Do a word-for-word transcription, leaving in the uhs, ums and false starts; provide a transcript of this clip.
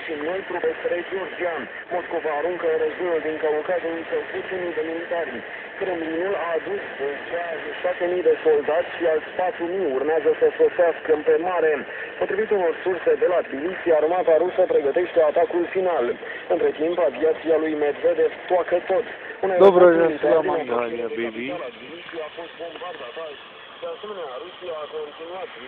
și noi trupe spre Georgia. Moscova aruncă în războiul din Caucaz însă zece mii de militari. Kremlinul a adus cea șase mii de soldați și alți patru mii urmează să sosească pe mare. Potrivit unor surse de la Tbilisi, armata rusă pregătește atacul final. Între timp, aviația lui Medvedev toacă tot. Доброго дня, Мангания, baby. De asemenea, Rusia a continuat